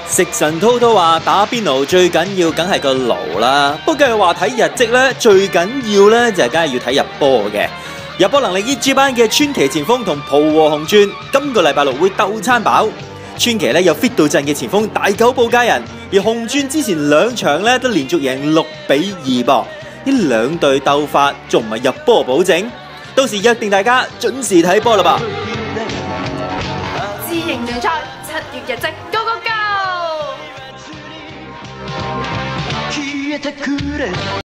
食神滔滔話打邊爐最緊要梗係個爐啦，不過佢話睇日績咧最緊要咧就梗係要睇入波嘅。入波能力依 G 班嘅川崎前鋒同浦和紅鑽，今個禮拜六會鬥餐飽。川崎咧有 fit 到陣嘅前鋒大久保佳人，而紅鑽之前2場咧都連續贏6-2噃。呢兩隊鬥法仲唔係入波保證？到時約定大家準時睇波啦吧。 自營聯賽7月日績 ，Go Go Go！